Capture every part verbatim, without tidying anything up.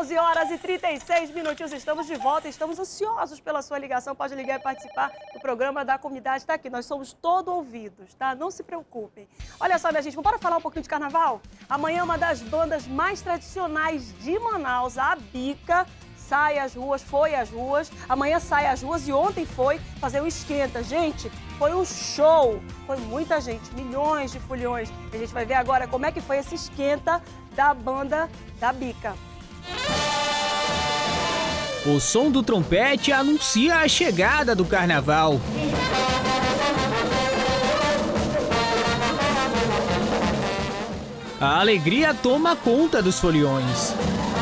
onze horas e trinta e seis minutinhos, estamos de volta, estamos ansiosos pela sua ligação, pode ligar e participar do programa da comunidade, está aqui, nós somos todo ouvidos, tá? Não se preocupem. Olha só, minha gente, vamos falar um pouquinho de carnaval? Amanhã uma das bandas mais tradicionais de Manaus, a Bica, sai às ruas, foi às ruas, amanhã sai às ruas e ontem foi fazer o esquenta. Gente, foi um show, foi muita gente, milhões de foliões. A gente vai ver agora como é que foi esse esquenta da banda da Bica. O som do trompete anuncia a chegada do carnaval. A alegria toma conta dos foliões.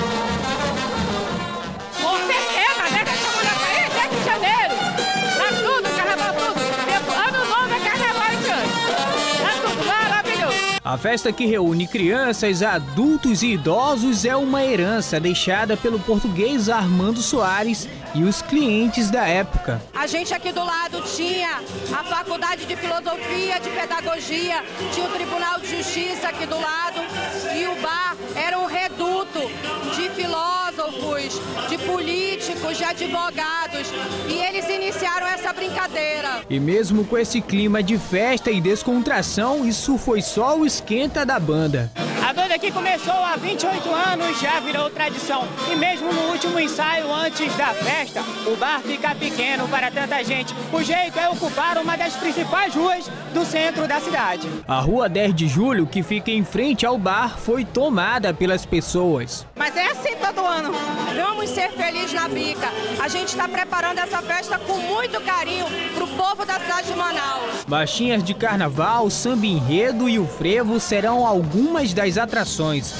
A festa que reúne crianças, adultos e idosos é uma herança deixada pelo português Armando Soares e os clientes da época. A gente aqui do lado tinha a Faculdade de Filosofia, de Pedagogia, tinha o Tribunal de Justiça aqui do lado e o bar era um reduto de filósofos, de políticos, de advogados e eles iniciaram essa brincadeira. E mesmo com esse clima de festa e descontração, isso foi só o esquenta da banda. A banda que começou há vinte e oito anos já virou tradição. E mesmo no último ensaio antes da festa, o bar fica pequeno para tanta gente. O jeito é ocupar uma das principais ruas do centro da cidade. A rua dez de julho, que fica em frente ao bar, foi tomada pelas pessoas. Mas é assim todo ano. Vamos ser felizes na Bica. A gente está preparando essa festa com muito carinho para o povo da cidade de Manaus. Baixinhas de carnaval, samba enredo e o frevo serão algumas das atrações.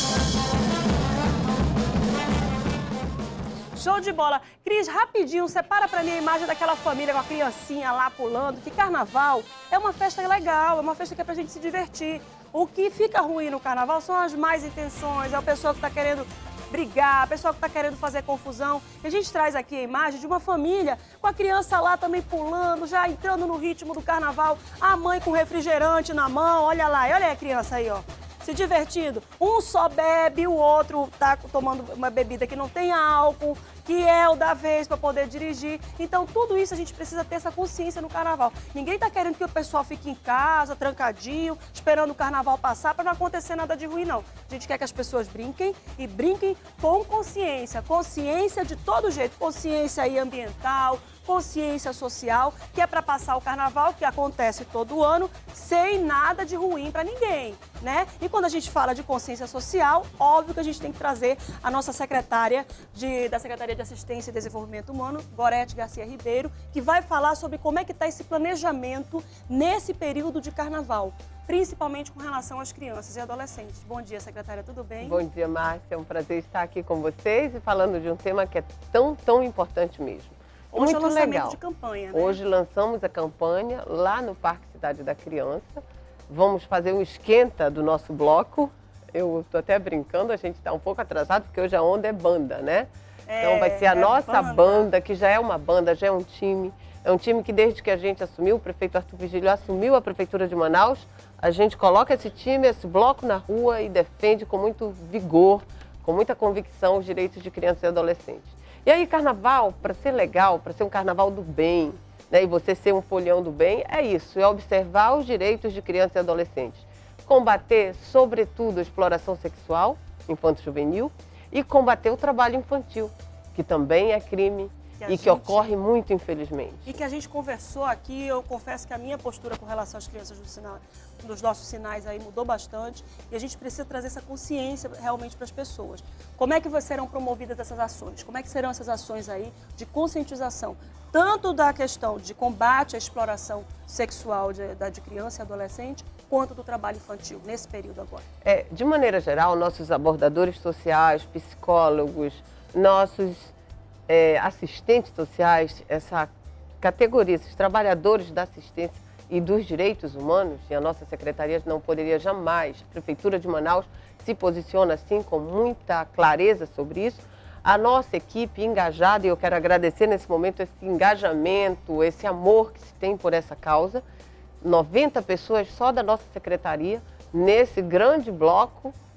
Show de bola. Cris, rapidinho, separa pra mim a imagem daquela família com a criancinha lá pulando, que carnaval é uma festa legal, é uma festa que é pra gente se divertir. O que fica ruim no carnaval são as más intenções, é a pessoa que tá querendo brigar, a pessoa que tá querendo fazer confusão. E a gente traz aqui a imagem de uma família com a criança lá também pulando, já entrando no ritmo do carnaval, a mãe com refrigerante na mão, olha lá, olha a criança aí, ó. Se divertindo. Um só bebe, o outro tá tomando uma bebida que não tem álcool, que é o da vez para poder dirigir. Então, tudo isso a gente precisa ter essa consciência no carnaval. Ninguém tá querendo que o pessoal fique em casa, trancadinho, esperando o carnaval passar para não acontecer nada de ruim, não. A gente quer que as pessoas brinquem e brinquem com consciência. Consciência de todo jeito. Consciência aí ambiental, consciência social, que é para passar o carnaval, que acontece todo ano, sem nada de ruim para ninguém, né? E quando a gente fala de consciência social, óbvio que a gente tem que trazer a nossa secretária de, da Secretaria de Assistência e Desenvolvimento Humano, Gorete Garcia Ribeiro, que vai falar sobre como é que está esse planejamento nesse período de carnaval, principalmente com relação às crianças e adolescentes. Bom dia, secretária, tudo bem? Bom dia, Márcia, é um prazer estar aqui com vocês e falando de um tema que é tão, tão importante mesmo. Hoje Muito é lançamento legal. de campanha, né? Hoje lançamos a campanha lá no Parque Cidade da Criança. Vamos fazer um esquenta do nosso bloco. Eu estou até brincando, a gente está um pouco atrasado, porque hoje a onda é banda, né? É, então vai ser a é nossa banda. banda, que já é uma banda, já é um time. É um time que desde que a gente assumiu, o prefeito Arthur Vigílio assumiu a Prefeitura de Manaus, a gente coloca esse time, esse bloco na rua e defende com muito vigor, com muita convicção os direitos de crianças e adolescentes. E aí, carnaval, para ser legal, para ser um carnaval do bem, né, e você ser um folião do bem, é isso, é observar os direitos de crianças e adolescentes. Combater, sobretudo, a exploração sexual infanto-juvenil e combater o trabalho infantil, que também é crime Que a e que gente- ocorre muito, infelizmente. E que a gente conversou aqui, eu confesso que a minha postura com relação às crianças do sinal, dos nossos sinais aí mudou bastante e a gente precisa trazer essa consciência realmente para as pessoas. Como é que serão promovidas essas ações? Como é que serão essas ações aí de conscientização? Tanto da questão de combate à exploração sexual de, da, de criança e adolescente, quanto do trabalho infantil, nesse período agora. É, de maneira geral, nossos abordadores sociais, psicólogos, nossos é, assistentes sociais, essa categoria, esses trabalhadores da assistência e dos direitos humanos, e a nossa secretaria não poderia jamais, a Prefeitura de Manaus se posiciona assim com muita clareza sobre isso. A nossa equipe engajada, e eu quero agradecer nesse momento esse engajamento, esse amor que se tem por essa causa, noventa pessoas só da nossa secretaria, nesse grande bloco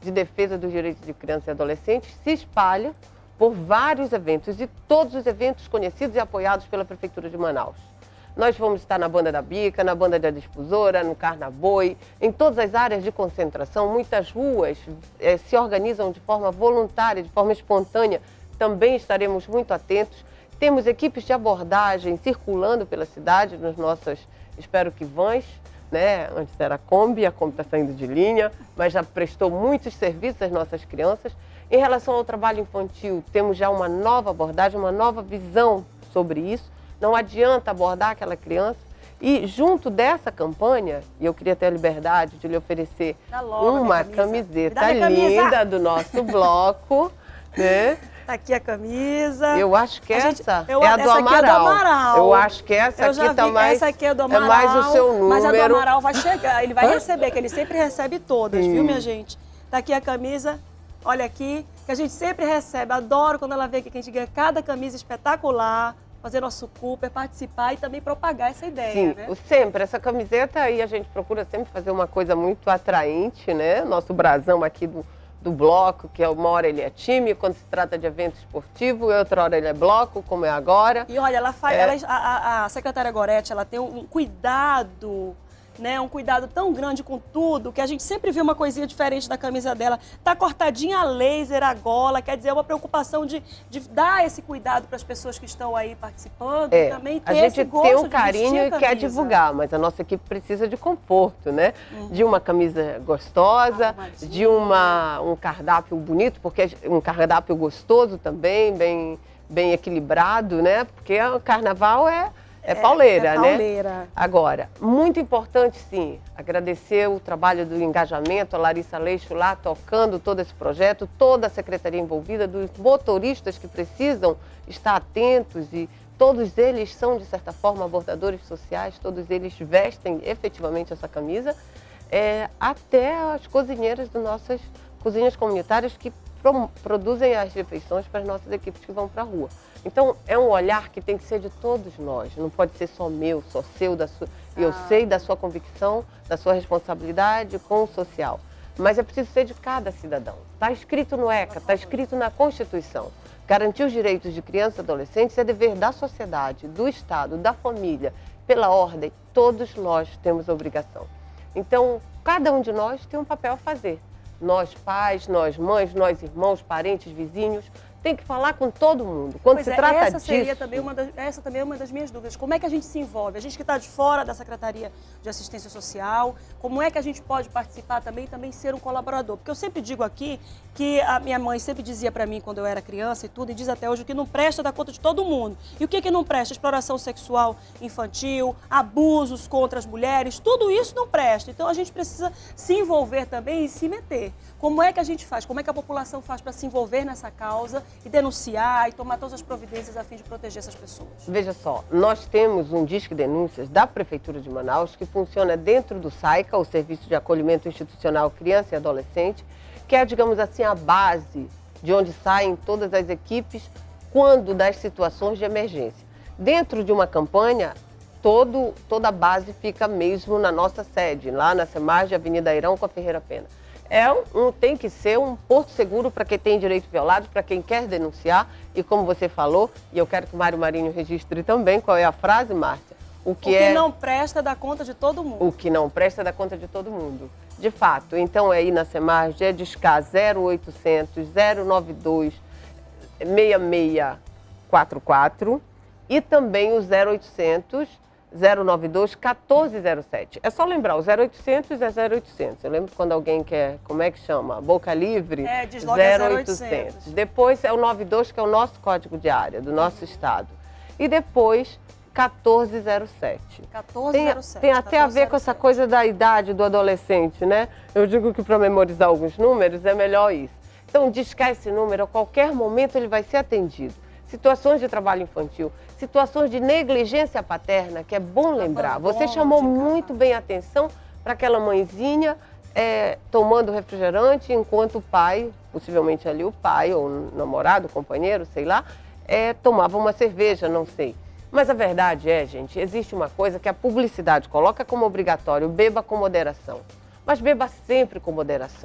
de defesa dos direitos de crianças e adolescentes se espalha por vários eventos, e todos os eventos conhecidos e apoiados pela Prefeitura de Manaus. Nós vamos estar na Banda da Bica, na Banda da Difusora, no Carnaboi, em todas as áreas de concentração. Muitas ruas eh, se organizam de forma voluntária, de forma espontânea. Também estaremos muito atentos. Temos equipes de abordagem circulando pela cidade, nos nossos, espero que vans, né? Antes era a Kombi, a Kombi está saindo de linha, mas já prestou muitos serviços às nossas crianças. Em relação ao trabalho infantil, temos já uma nova abordagem, uma nova visão sobre isso. Não adianta abordar aquela criança. E junto dessa campanha, e eu queria ter a liberdade de lhe oferecer uma camiseta linda camisa. do nosso bloco, né? Tá aqui a camisa. Eu acho que a essa gente, eu, é a do essa Amaral. Aqui é do Amaral. Eu acho que essa eu aqui tá vi, mais... Essa aqui é do Amaral. É mais o seu número. Mas a do Amaral vai chegar, ele vai Hã? receber, que ele sempre recebe todas, Sim. viu, minha gente? Tá aqui a camisa, olha aqui, que a gente sempre recebe. Adoro quando ela vê aqui que a gente ganha cada camisa espetacular, fazer nosso Cooper, participar e também propagar essa ideia, Sim, né? sempre. Essa camiseta aí a gente procura sempre fazer uma coisa muito atraente, né? Nosso brasão aqui do, do bloco, que é uma hora ele é time, quando se trata de evento esportivo, e outra hora ele é bloco, como é agora. E olha, ela faz, é... ela, a, a secretária Gorete, ela tem um cuidado... Né, um cuidado tão grande com tudo, que a gente sempre vê uma coisinha diferente da camisa dela. Tá cortadinha a laser, a gola, quer dizer, é uma preocupação de, de dar esse cuidado para as pessoas que estão aí participando. É, e também ter a gente esse gosto tem um de carinho e quer divulgar, mas a nossa equipe precisa de conforto, né? Uhum. De uma camisa gostosa, de uma, um cardápio bonito, porque um cardápio gostoso também, bem, bem equilibrado, né? Porque o carnaval é... É pauleira, é, é pauleira, né? Agora, muito importante, sim, agradecer o trabalho do engajamento, a Larissa Leixo lá tocando todo esse projeto, toda a secretaria envolvida, dos motoristas que precisam estar atentos, e todos eles são, de certa forma, abordadores sociais, todos eles vestem efetivamente essa camisa, é, até as cozinheiras das nossas cozinhas comunitárias que pro, produzem as refeições para as nossas equipes que vão para a rua. Então, é um olhar que tem que ser de todos nós, não pode ser só meu, só seu, da sua... Ah. Eu sei da sua convicção, da sua responsabilidade com o social, mas é preciso ser de cada cidadão. Está escrito no ECA, está escrito na Constituição. Garantir os direitos de crianças e adolescentes é dever da sociedade, do Estado, da família, pela ordem. Todos nós temos obrigação. Então, cada um de nós tem um papel a fazer. Nós pais, nós mães, nós irmãos, parentes, vizinhos, tem que falar com todo mundo. Quando pois se é, trata essa disso... Seria também uma das, essa também é uma das minhas dúvidas. Como é que a gente se envolve? A gente que está de fora da Secretaria de Assistência Social, como é que a gente pode participar também e também ser um colaborador? Porque eu sempre digo aqui que a minha mãe sempre dizia para mim quando eu era criança e tudo, e diz até hoje, o que não presta dá conta de todo mundo. E o que, que não presta? Exploração sexual infantil, abusos contra as mulheres, tudo isso não presta. Então a gente precisa se envolver também e se meter. Como é que a gente faz? Como é que a população faz para se envolver nessa causa e denunciar e tomar todas as providências a fim de proteger essas pessoas? Veja só, nós temos um Disque Denúncias da Prefeitura de Manaus que funciona dentro do SAICA, o Serviço de Acolhimento Institucional Criança e Adolescente, que é, digamos assim, a base de onde saem todas as equipes quando das situações de emergência. Dentro de uma campanha, todo, toda a base fica mesmo na nossa sede, lá na Semagem, Avenida Airão com a Ferreira Pena. É um, tem que ser um porto seguro para quem tem direito violado, para quem quer denunciar. E como você falou, e eu quero que o Mário Marinho registre também, qual é a frase, Márcia? O que, o que é... não presta dá conta de todo mundo. O que não presta dá conta de todo mundo. De fato, então é aí na Semarge, é discar zero oitocentos, zero nove dois, seis seis quatro quatro e também o zero oitocentos, zero nove dois, um quatro zero sete. É só lembrar, o zero oitocentos é zero oitocentos. Eu lembro quando alguém quer, como é que chama? Boca livre? É, diz logo é zero oitocentos. Depois é o noventa e dois, que é o nosso código de área, do nosso estado. E depois, um quatro zero sete. um quatro zero sete. Tem, tem até a ver com essa coisa da idade do adolescente, né? Eu digo que para memorizar alguns números é melhor isso. Então, discar esse número, a qualquer momento ele vai ser atendido. Situações de trabalho infantil, situações de negligência paterna, que é bom lembrar. Você chamou muito bem a atenção para aquela mãezinha é, tomando refrigerante, enquanto o pai, possivelmente ali o pai, ou o namorado, o companheiro, sei lá, é, tomava uma cerveja, não sei. Mas a verdade é, gente, existe uma coisa que a publicidade coloca como obrigatório, beba com moderação. Mas beba sempre com moderação.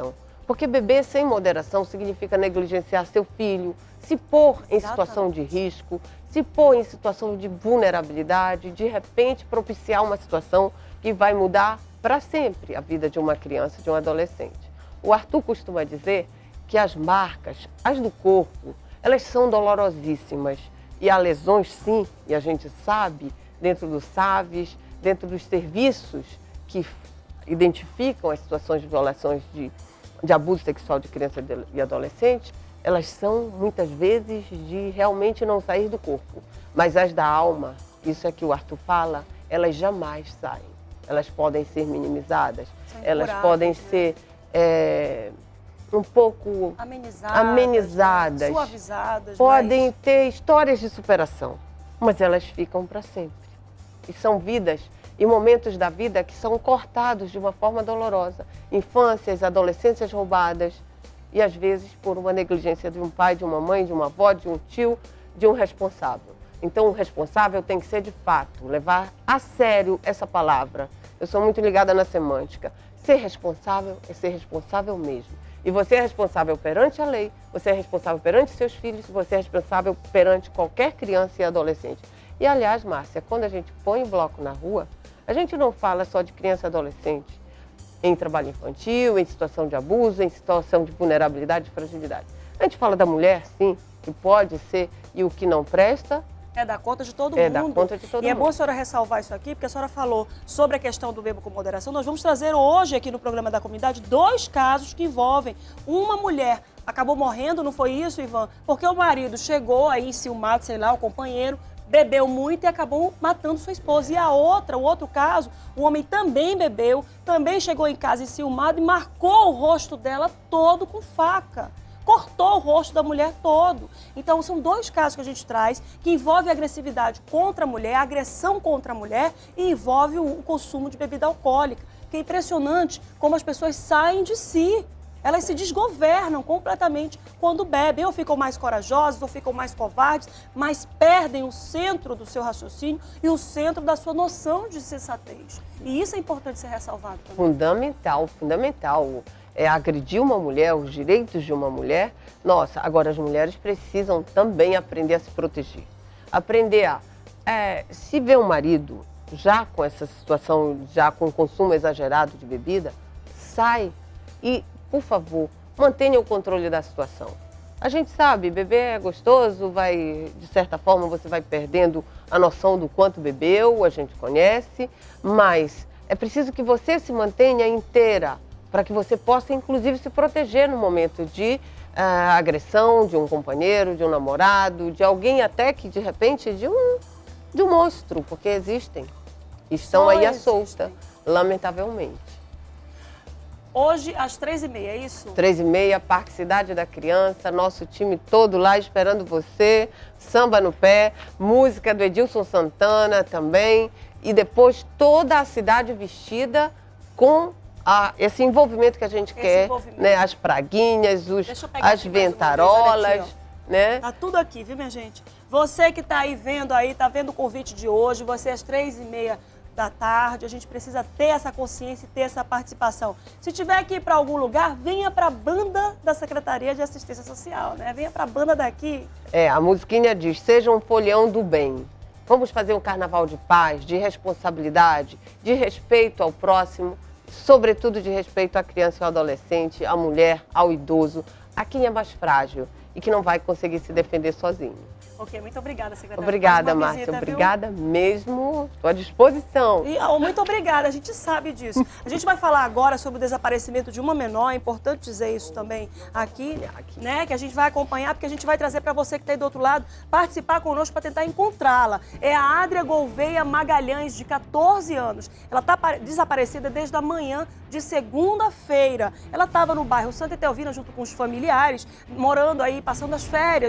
Porque beber sem moderação significa negligenciar seu filho, se pôr em Exatamente. situação de risco, se pôr em situação de vulnerabilidade, de repente propiciar uma situação que vai mudar para sempre a vida de uma criança, de um adolescente. O Arthur costuma dizer que as marcas, as do corpo, elas são dolorosíssimas. E há lesões, sim, e a gente sabe, dentro dos S A Vs, dentro dos serviços que identificam as situações de violações de, de abuso sexual de criança e adolescente, elas são, muitas vezes, de realmente não sair do corpo. Mas as da alma, isso é que o Arthur fala, elas jamais saem. Elas podem ser minimizadas, São elas incuráveis, podem né? ser é, um pouco Amenizadas, amenizadas, né? Suavizadas. podem mas... ter histórias de superação, mas elas ficam para sempre. E são vidas e momentos da vida que são cortados de uma forma dolorosa. Infâncias, adolescências roubadas e às vezes por uma negligência de um pai, de uma mãe, de uma avó, de um tio, de um responsável. Então o responsável tem que ser de fato, levar a sério essa palavra. Eu sou muito ligada na semântica. Ser responsável é ser responsável mesmo. E você é responsável perante a lei, você é responsável perante seus filhos, você é responsável perante qualquer criança e adolescente. E aliás, Márcia, quando a gente põe o bloco na rua, a gente não fala só de criança e adolescente em trabalho infantil, em situação de abuso, em situação de vulnerabilidade e fragilidade. A gente fala da mulher, sim, que pode ser, e o que não presta... É da conta de todo É mundo. da conta de todo e mundo. é bom a senhora ressalvar isso aqui, porque a senhora falou sobre a questão do bebo com moderação. Nós vamos trazer hoje aqui no programa da comunidade dois casos que envolvem uma mulher. Acabou morrendo, não foi isso, Ivan? Porque o marido chegou aí enciumado, sei lá, o companheiro, bebeu muito e acabou matando sua esposa. E a outra, o outro caso, o homem também bebeu, também chegou em casa enciumado e marcou o rosto dela todo com faca. Cortou o rosto da mulher todo. Então, são dois casos que a gente traz que envolvem agressividade contra a mulher, agressão contra a mulher e envolve o consumo de bebida alcoólica. Que é impressionante como as pessoas saem de si. Elas se desgovernam completamente quando bebem. Ou ficam mais corajosas, ou ficam mais covardes, mas perdem o centro do seu raciocínio e o centro da sua noção de sensatez. E isso é importante ser ressalvado também. Fundamental, fundamental. É agredir uma mulher, os direitos de uma mulher. Nossa, agora as mulheres precisam também aprender a se proteger. Aprender a, é, se vê um marido já com essa situação, já com consumo exagerado de bebida, sai e, por favor, mantenha o controle da situação. A gente sabe, beber é gostoso, vai, de certa forma você vai perdendo a noção do quanto bebeu, a gente conhece, mas é preciso que você se mantenha inteira, para que você possa, inclusive, se proteger no momento de uh, agressão de um companheiro, de um namorado, de alguém até que, de repente, de um, de um monstro, porque existem. Estão Só aí à existem. solta, lamentavelmente. Hoje, às três e meia, é isso? Três e meia, Parque Cidade da Criança, nosso time todo lá esperando você, samba no pé, música do Edilson Santana também, e depois toda a cidade vestida com... Ah, esse envolvimento que a gente Esse quer, envolvimento. né? As praguinhas, os, Deixa eu pegar as aqui mais uma vez, ventarolas, olha aqui, né? Tá tudo aqui, viu, minha gente? Você que tá aí vendo aí, tá vendo o convite de hoje, você às três e meia da tarde, a gente precisa ter essa consciência e ter essa participação. Se tiver que ir para algum lugar, venha para a banda da Secretaria de Assistência Social, né? Venha para a banda daqui. É, a musiquinha diz, seja um folião do bem. Vamos fazer um carnaval de paz, de responsabilidade, de respeito ao próximo, sobretudo de respeito à criança e ao adolescente, à mulher, ao idoso, a quem é mais frágil e que não vai conseguir se defender sozinho. Ok, muito obrigada, secretária. Obrigada, Mais uma Márcia. visita, viu? Obrigada mesmo. Estou à disposição. E, oh, muito obrigada, a gente sabe disso. A gente vai falar agora sobre o desaparecimento de uma menor, é importante dizer isso também aqui, né? Que a gente vai acompanhar, porque a gente vai trazer para você que está aí do outro lado, participar conosco para tentar encontrá-la. É a Adria Gouveia Magalhães, de quatorze anos. Ela está desaparecida desde a manhã de segunda-feira. Ela estava no bairro Santa Etelvina junto com os familiares, morando aí, passando as férias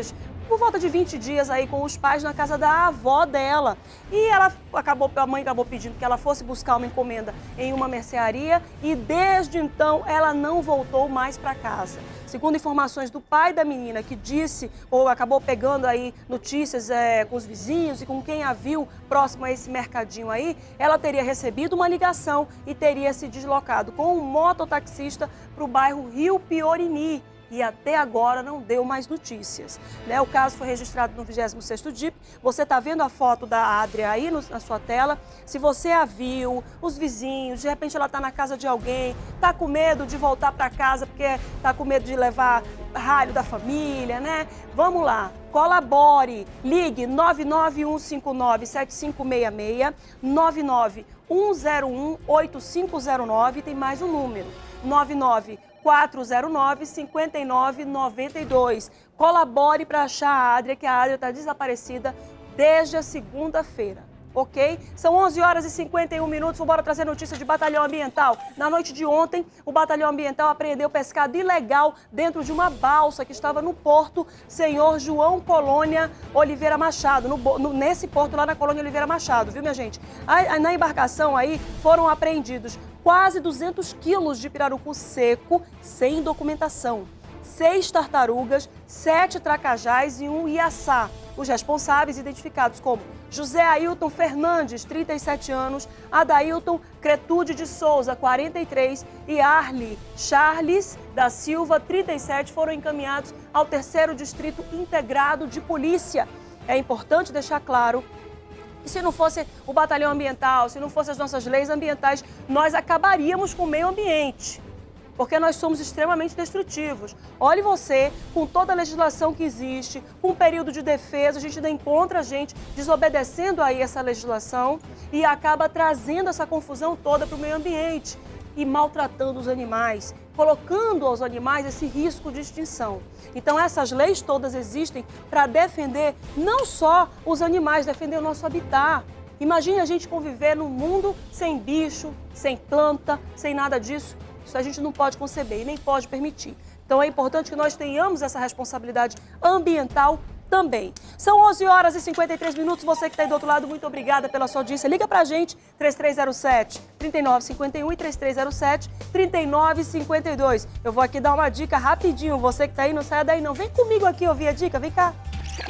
por volta de vinte dias aí com os pais na casa da avó dela. E ela acabou, a mãe acabou pedindo que ela fosse buscar uma encomenda em uma mercearia e desde então ela não voltou mais para casa. Segundo informações do pai da menina, que disse ou acabou pegando aí notícias é, com os vizinhos e com quem a viu próximo a esse mercadinho aí, ela teria recebido uma ligação e teria se deslocado com um mototaxista para o bairro Rio Piorini. E até agora não deu mais notícias. Né? O caso foi registrado no vigésimo sexto D I P. Você está vendo a foto da Adria aí no, na sua tela. Se você a viu, os vizinhos, de repente ela está na casa de alguém, está com medo de voltar para casa porque está com medo de levar ralho da família, né? Vamos lá, colabore, ligue nove nove um cinco nove sete cinco seis seis, nove nove um zero um oito cinco zero nove, tem mais um número, nove nove quatro zero nove cinco nove nove dois. Colabore para achar a Adria, que a Adria está desaparecida desde a segunda-feira, ok? São onze horas e cinquenta e um minutos, vamos trazer notícia de Batalhão Ambiental. Na noite de ontem, o Batalhão Ambiental apreendeu pescado ilegal dentro de uma balsa que estava no porto Senhor João Colônia Oliveira Machado, no, no, nesse porto lá na Colônia Oliveira Machado, viu, minha gente? A, na embarcação aí foram apreendidos quase duzentos quilos de pirarucu seco, sem documentação, seis tartarugas, sete tracajás e um iaçá. Os responsáveis identificados como José Ailton Fernandes, trinta e sete anos, Adailton Cretude de Souza, quarenta e três, e Arli Charles da Silva, trinta e sete, foram encaminhados ao terceiro Distrito Integrado de Polícia. É importante deixar claro que se não fosse o Batalhão Ambiental, se não fossem as nossas leis ambientais, nós acabaríamos com o meio ambiente, porque nós somos extremamente destrutivos. Olhe você, com toda a legislação que existe, com o período de defesa, a gente ainda encontra a gente desobedecendo aí essa legislação e acaba trazendo essa confusão toda para o meio ambiente e maltratando os animais, colocando aos animais esse risco de extinção. Então essas leis todas existem para defender não só os animais, defender o nosso habitat. Imagine a gente conviver num mundo sem bicho, sem planta, sem nada disso. Isso a gente não pode conceber e nem pode permitir. Então é importante que nós tenhamos essa responsabilidade ambiental também. São onze horas e cinquenta e três minutos. Você que está aí do outro lado, muito obrigada pela sua audiência. Liga pra gente, três três zero sete, três nove cinco um e três três zero sete, três nove cinco dois. Eu vou aqui dar uma dica rapidinho. Você que está aí, não saia daí não. Vem comigo aqui ouvir a dica, vem cá.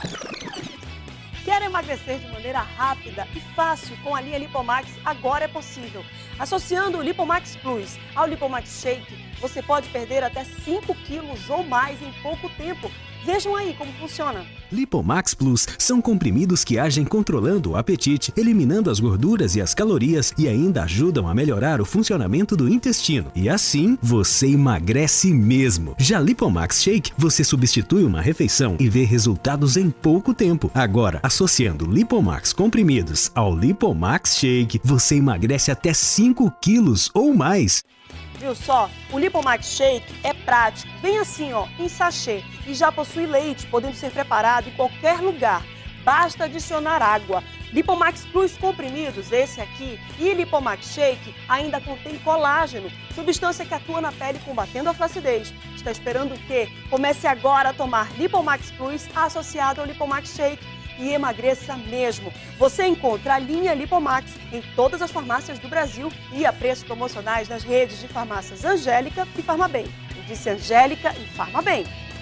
Quer emagrecer de maneira rápida e fácil com a linha Lipomax? Agora é possível. Associando o Lipomax Plus ao Lipomax Shake, você pode perder até cinco quilos ou mais em pouco tempo. Vejam aí como funciona. Lipomax Plus são comprimidos que agem controlando o apetite, eliminando as gorduras e as calorias e ainda ajudam a melhorar o funcionamento do intestino. E assim, você emagrece mesmo. Já Lipomax Shake, você substitui uma refeição e vê resultados em pouco tempo. Agora, associando Lipomax comprimidos ao Lipomax Shake, você emagrece até cinco quilos ou mais. Viu só? O Lipomax Shake é prático, vem assim ó, em sachê e já possui leite, podendo ser preparado em qualquer lugar. Basta adicionar água. Lipomax Plus comprimidos, esse aqui, e Lipomax Shake ainda contém colágeno, substância que atua na pele combatendo a flacidez. Está esperando o quê? Comece agora a tomar Lipomax Plus associado ao Lipomax Shake e emagreça mesmo. Você encontra a linha Lipomax em todas as farmácias do Brasil e a preços promocionais nas redes de farmácias Angélica e Farmabem. Eu disse Angélica e Farmabem.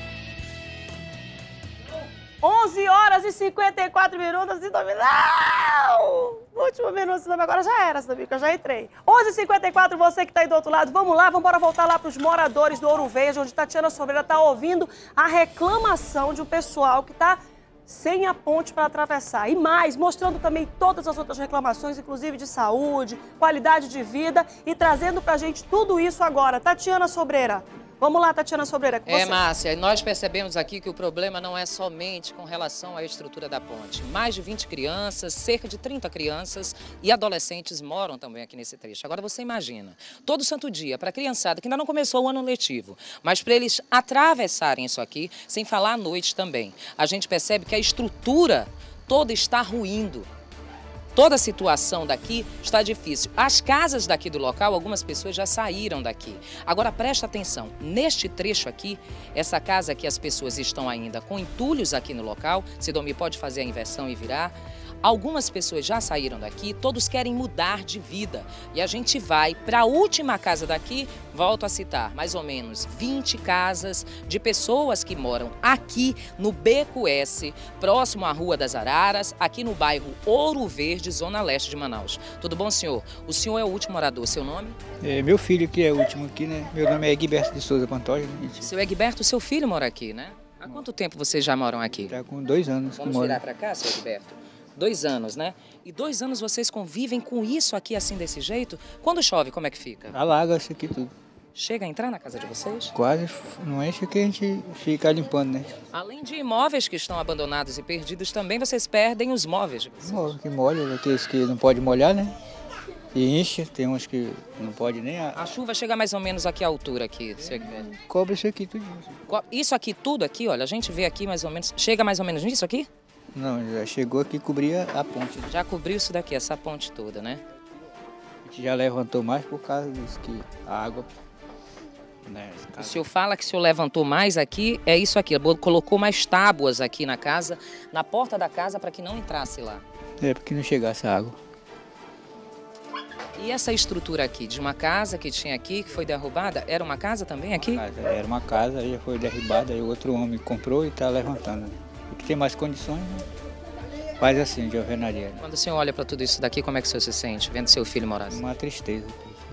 onze horas e cinquenta e quatro minutos e não! Último minuto, senão agora já era, senão que eu já entrei. onze e cinquenta e quatro, você que está aí do outro lado, vamos lá, vamos embora voltar lá para os moradores do Ouro Verde, onde Tatiana Sobreira está ouvindo a reclamação de um pessoal que está sem a ponte para atravessar. E mais, mostrando também todas as outras reclamações, inclusive de saúde, qualidade de vida, e trazendo para a gente tudo isso agora. Tatiana Sobreira. Vamos lá, Tatiana Sobreira, com É, você. Márcia, nós percebemos aqui que o problema não é somente com relação à estrutura da ponte. Mais de vinte crianças, cerca de trinta crianças e adolescentes moram também aqui nesse trecho. Agora você imagina, todo santo dia, para a criançada, que ainda não começou o ano letivo, mas para eles atravessarem isso aqui, sem falar à noite também. A gente percebe que a estrutura toda está ruindo. Toda a situação daqui está difícil. As casas daqui do local, algumas pessoas já saíram daqui. Agora presta atenção, neste trecho aqui, essa casa aqui as pessoas estão ainda com entulhos aqui no local. Sidomir pode fazer a inversão e virar. Algumas pessoas já saíram daqui, todos querem mudar de vida. E a gente vai para a última casa daqui, volto a citar, mais ou menos vinte casas de pessoas que moram aqui no Beco S, próximo à Rua das Araras, aqui no bairro Ouro Verde, zona leste de Manaus. Tudo bom, senhor? O senhor é o último morador, seu nome? É, meu filho que é o último aqui, né? Meu nome é Egberto de Souza Pantoja. Gente. Seu Egberto, seu filho mora aqui, né? Há quanto tempo vocês já moram aqui? Está com dois anos. Vamos virar para cá, seu Egberto? Dois anos, né? E dois anos vocês convivem com isso aqui assim, desse jeito? Quando chove, como é que fica? Alaga isso aqui tudo. Chega a entrar na casa de vocês? Quase, não enche que a gente fica limpando, né? Além de imóveis que estão abandonados e perdidos, também vocês perdem os móveis de vocês. Móvel que molha, aqueles que não pode molhar, né? E enche, tem uns que não pode nem... A, a chuva chega mais ou menos aqui à altura aqui, seu Egberto. Cobre isso aqui tudo. Isso aqui tudo aqui, olha, a gente vê aqui mais ou menos... Chega mais ou menos nisso aqui? Não, já chegou aqui e cobria a ponte. Já cobriu isso daqui, essa ponte toda, né? A gente já levantou mais por causa disso, que a água... Né, o senhor fala que o senhor levantou mais aqui, é isso aqui, colocou mais tábuas aqui na casa, na porta da casa para que não entrasse lá. É, para que não chegasse a água. E essa estrutura aqui, de uma casa que tinha aqui, que foi derrubada, era uma casa também aqui? Uma casa, era uma casa, aí já foi derrubada, aí outro homem comprou e está levantando. O que tem mais condições, né? Faz assim, de alvenaria. Quando o senhor olha para tudo isso daqui, como é que o senhor se sente, vendo seu filho morar assim? Uma tristeza.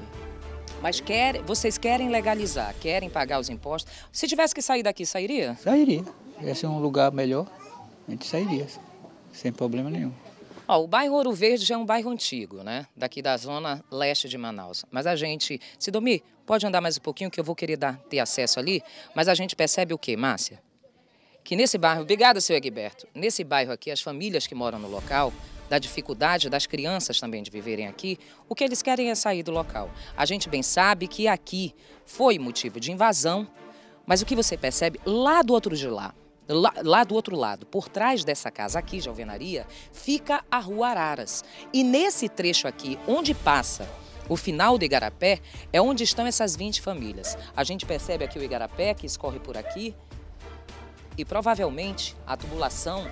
Mas quer, vocês querem legalizar, querem pagar os impostos. Se tivesse que sair daqui, sairia? Sairia. Esse é um lugar melhor, a gente sairia, sem problema nenhum. Ó, o bairro Ouro Verde já é um bairro antigo, né? Daqui da zona leste de Manaus. Mas a gente... Sidomir, pode andar mais um pouquinho que eu vou querer dar, ter acesso ali. Mas a gente percebe o quê, Márcia? Que nesse bairro... Obrigada, seu Egberto. Nesse bairro aqui, as famílias que moram no local... da dificuldade das crianças também de viverem aqui, o que eles querem é sair do local. A gente bem sabe que aqui foi motivo de invasão, mas o que você percebe lá do outro de lá, lá, lá do outro lado, por trás dessa casa aqui de alvenaria, fica a Rua Araras. E nesse trecho aqui, onde passa o final do Igarapé, é onde estão essas vinte famílias. A gente percebe aqui o Igarapé que escorre por aqui e provavelmente a tubulação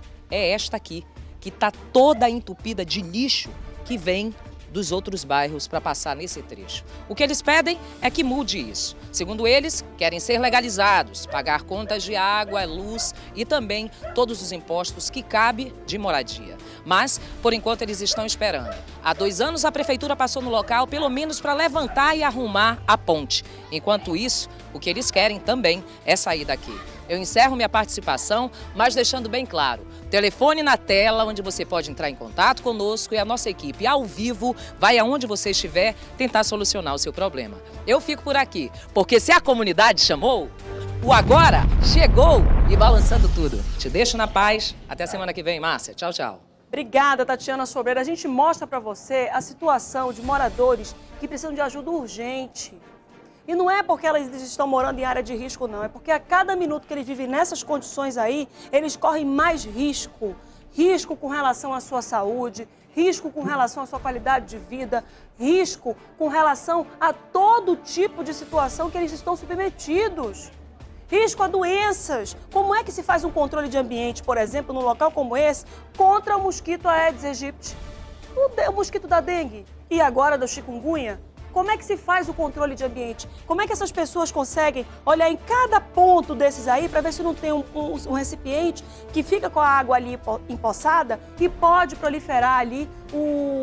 é esta aqui, que está toda entupida de lixo que vem dos outros bairros para passar nesse trecho. O que eles pedem é que mude isso. Segundo eles, querem ser legalizados, pagar contas de água, luz e também todos os impostos que cabe de moradia. Mas, por enquanto, eles estão esperando. Há dois anos, a prefeitura passou no local, pelo menos para levantar e arrumar a ponte. Enquanto isso, o que eles querem também é sair daqui. Eu encerro minha participação, mas deixando bem claro, telefone na tela, onde você pode entrar em contato conosco e a nossa equipe ao vivo vai aonde você estiver tentar solucionar o seu problema. Eu fico por aqui, porque se a comunidade chamou, o agora chegou e balançando tudo. Te deixo na paz. Até a semana que vem, Márcia. Tchau, tchau. Obrigada, Tatiana Sobreira. A gente mostra para você a situação de moradores que precisam de ajuda urgente. E não é porque elas estão morando em área de risco, não. É porque a cada minuto que eles vivem nessas condições aí, eles correm mais risco. Risco com relação à sua saúde, risco com relação à sua qualidade de vida, risco com relação a todo tipo de situação que eles estão submetidos. Risco a doenças. Como é que se faz um controle de ambiente, por exemplo, num local como esse, contra o mosquito Aedes aegypti, o, de, o mosquito da dengue e agora do chikungunya? Como é que se faz o controle de ambiente? Como é que essas pessoas conseguem olhar em cada ponto desses aí para ver se não tem um, um, um recipiente que fica com a água ali empoçada e pode proliferar ali o,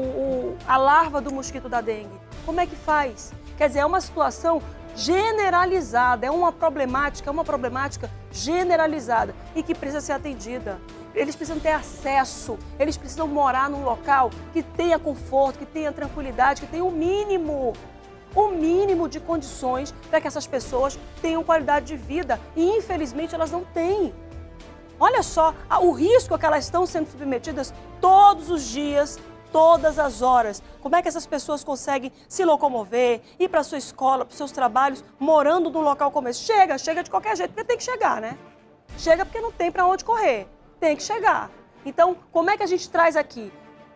o, a larva do mosquito da dengue? Como é que faz? Quer dizer, é uma situação generalizada, é uma problemática, é uma problemática generalizada e que precisa ser atendida. Eles precisam ter acesso, eles precisam morar num local que tenha conforto, que tenha tranquilidade, que tenha o mínimo, o mínimo de condições para que essas pessoas tenham qualidade de vida. E, infelizmente, elas não têm. Olha só o risco que elas estão sendo submetidas todos os dias, todas as horas. Como é que essas pessoas conseguem se locomover, ir para a sua escola, para os seus trabalhos, morando num local como esse? Chega, chega de qualquer jeito, porque tem que chegar, né? Chega porque não tem para onde correr. Tem que chegar. Então, como é que a gente traz aqui?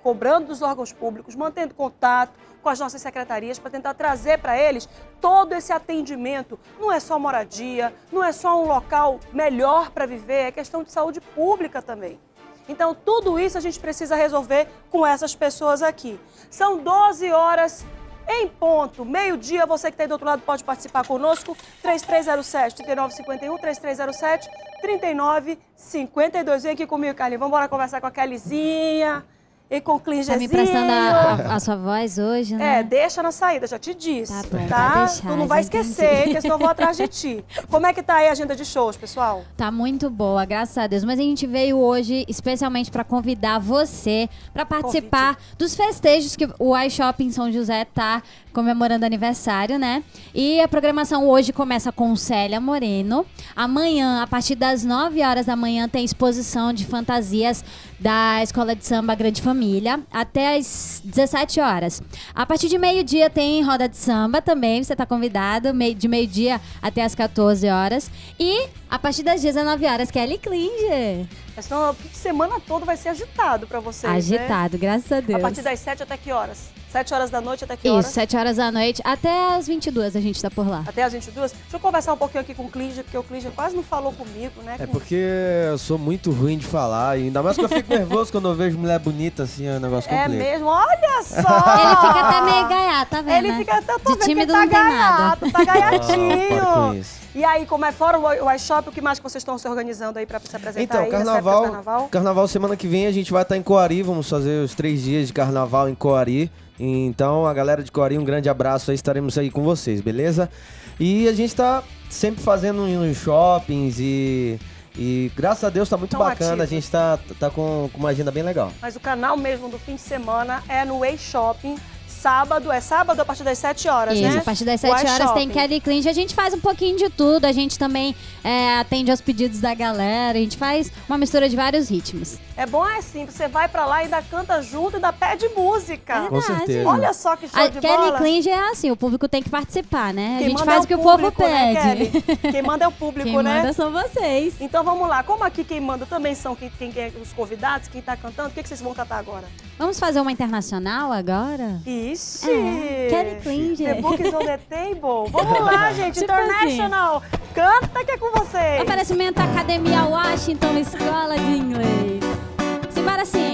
cobrando dos órgãos públicos, mantendo contato com as nossas secretarias para tentar trazer para eles todo esse atendimento. Não é só moradia, não é só um local melhor para viver, é questão de saúde pública também. Então, tudo isso a gente precisa resolver com essas pessoas aqui. São doze horas em ponto, meio-dia. Você que está aí do outro lado pode participar conosco. três três zero sete, três nove cinco um, três três zero sete, três nove cinco dois. Vem aqui comigo, Carlinhos. Vamos embora conversar com a Kellyzinha e com o Clingezinho. Tá me emprestando a, a, a sua voz hoje, né? É, deixa na saída, já te disse. Tá bom, tá? pode deixar, Tu não vai já esquecer, entendi. porque senão eu vou atrás de ti. Como é que tá aí a agenda de shows, pessoal? Tá muito boa, graças a Deus. Mas a gente veio hoje especialmente para convidar você para participar Convite. dos festejos que o iShopping em São José tá comemorando aniversário, né? E a programação hoje começa com Célia Moreno. Amanhã, a partir das nove horas da manhã, tem exposição de fantasias da Escola de Samba Grande Família, até às dezessete horas. A partir de meio-dia tem roda de samba também, você tá convidado, de meio-dia até às quatorze horas. E a partir das dezenove horas, Kelly Klinger. Essa semana toda vai ser agitado para vocês, Agitado, né? Graças a Deus. A partir das sete até que horas? sete horas da noite até que horas? Isso, sete horas da noite até as vinte e duas a gente tá por lá. Até as vinte e duas? Deixa eu conversar um pouquinho aqui com o Klinger, porque o Klinger quase não falou comigo, né? É com... porque eu sou muito ruim de falar, e ainda mais que eu fico nervoso quando eu vejo mulher bonita assim, é um negócio complicado. É mesmo? Olha só! Ele fica até meio gaiato, tá vendo? Ele fica até, tô De vendo tímido que ele não tá tem nada. gaiato, tá gaiatinho. Ah, para com isso. E aí, como é fora o iShop, o que mais que vocês estão se organizando aí pra se apresentar Então, aí carnaval, carnaval? carnaval semana que vem a gente vai estar em Coari, vamos fazer os três dias de carnaval em Coari. Então, a galera de Coari, um grande abraço aí, estaremos aí com vocês, beleza? E a gente tá sempre fazendo uns shoppings e, e graças a Deus tá muito Tão bacana, ativo. a gente tá, tá com, com uma agenda bem legal. Mas o canal mesmo do fim de semana é no iShopping. Sábado, é sábado a partir das sete horas, Isso, né? a partir das sete horas tem Kelly Klinger. A gente faz um pouquinho de tudo, a gente também é, atende aos pedidos da galera, a gente faz uma mistura de vários ritmos. É bom é assim, você vai pra lá e ainda canta junto e ainda pede música. É Com certeza. Olha só que show A de Kelly bola. Klinger é assim, o público tem que participar, né? Quem a gente manda faz é o que o povo público, né, pede. Kelly? Quem manda é o público, Quem né? manda são vocês. Então vamos lá, como aqui quem manda também são quem, quem, quem, os convidados, quem tá cantando, o que, que vocês vão cantar agora? Vamos fazer uma internacional agora? Ixi! É, Kelly Klinger. The book is on the table. Vamos lá, gente, Tipo International. Canta que é com vocês. Oferecimento Academia Washington, Escola de Inglês. Simbora assim.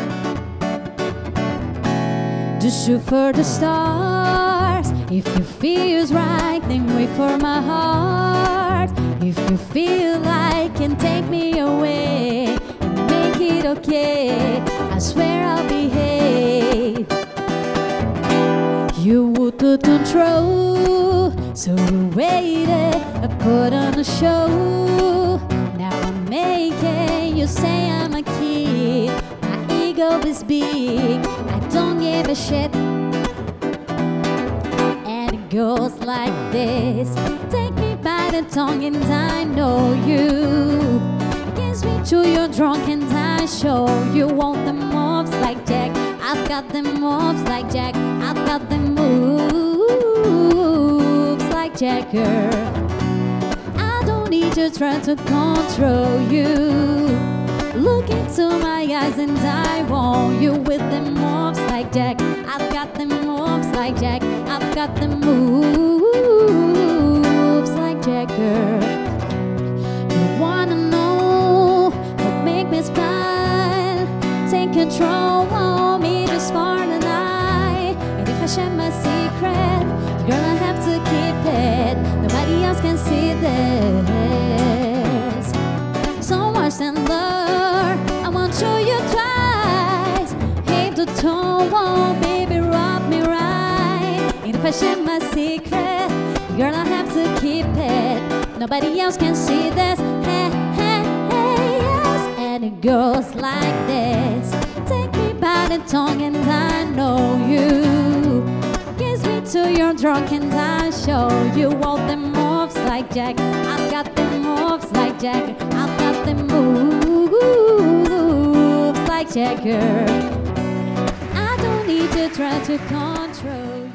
Just shoot for the stars. If you feels right, then wait for my heart. If you feel like can take me away and make it okay, I swear I'll behave. You would to control, so we waited, I put on a show. Now I'm making you say I'm a kid. My ego is big, I don't give a shit. And it goes like this. Take me by the tongue and I know you. Kiss me to your drunk and I show you want the moves like Jack. I've got the moves like Jack. I've got the moves like Jagger. I don't need to try to control you. Look into my eyes and I want you with the moves like Jack. I've got the moves like Jack. I've got the moves like Jagger. You wanna know what make me smile? Take control of me just for the night. And if I share my secret, you're gonna have to keep it. Nobody else can see this. So much tender, I won't show you twice. Hate the tone, oh baby, rub me right. And if I share my secret, you're gonna have to keep it. Nobody else can see this. Hey, hey, hey, yes. And it goes like this. Take me by the tongue and I know you. Kiss me till you're drunk and I show you all the moves like Jack. I've got the moves like Jack. I've got the moves like Jagger. I don't need to try to control